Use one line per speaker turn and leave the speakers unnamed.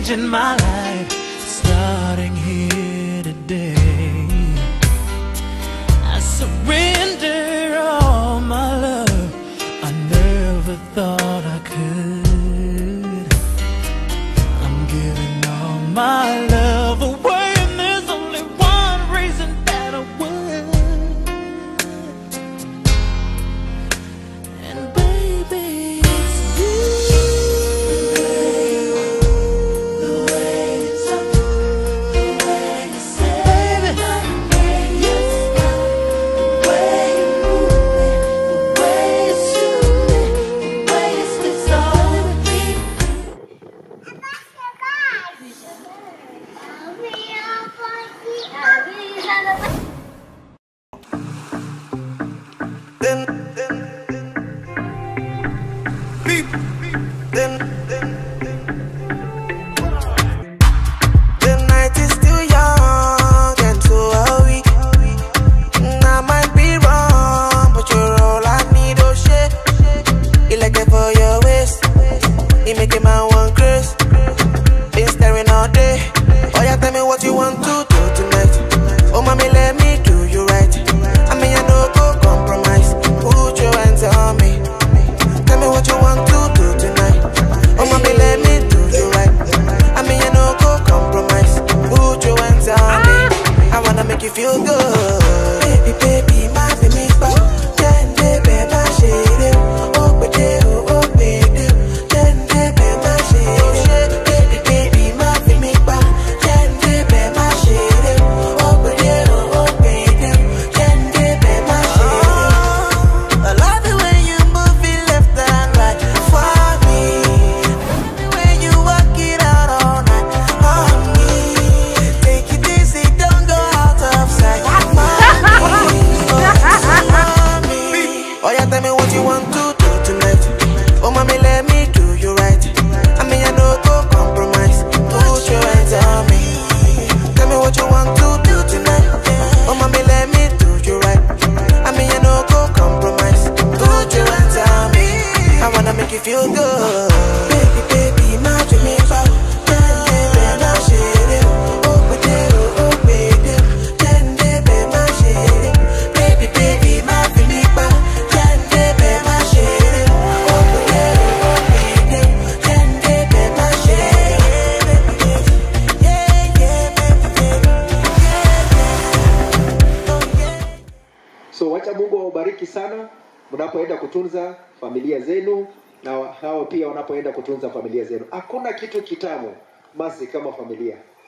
changing my life, starting here today. I surrender all my love, I never thought I could. I'm giving all my love away, and there's only one reason that I would. And baby, it's you. The way you talk, the way you say, baby, the way you smile, the way you move me, the way you shoot me, the way you stitch all of me.
The night is still young and so are we. I might be wrong, but you're all I need, oh shit. You like it for your waist, you make it my one curse. Been staring all day. Oh yeah, tell me what you want to do tonight. Oh mommy, let me do you right. I mean I know go compromise. Put your hands on me. Tell me what you want to do tonight. Oh mommy, let me do you right. I mean I know go compromise. Put your hands on me. I wanna make you feel good. Baby, baby, my baby, then baby, my shade. Oh baby, oh baby, then baby, my shade. Baby, baby, my baby, then baby, my shade. Oh baby, oh baby, then baby, my shade. I love the way you move it left and right for me. The way you walk it out all night on me. Take it easy, don't go out of sight. Oh yeah, tell me what you want to do tonight. Oh mommy, let me do you right. I mean I know go compromise. Put your hands on me. Tell me what you want to do tonight. Oh mommy, let me do you right. I mean I know go compromise. Put your hands on me. I wanna make you feel good. Baby, baby, my dreamy bow. Then baby, my shade. Oh baby, oh baby. Then baby, my shade. Baby, baby, my dreamy bow. Then baby, my shade. Oh baby, oh baby. Then baby, my shade. Yeah, yeah, baby, yeah. Oh yeah.
So wacha Mungu awabariki sana mnapoenda kutunza familia zenu, na hao pia wanapoenda kutunza familia zenu. Hakuna kitu kitamu Mercy kama familia.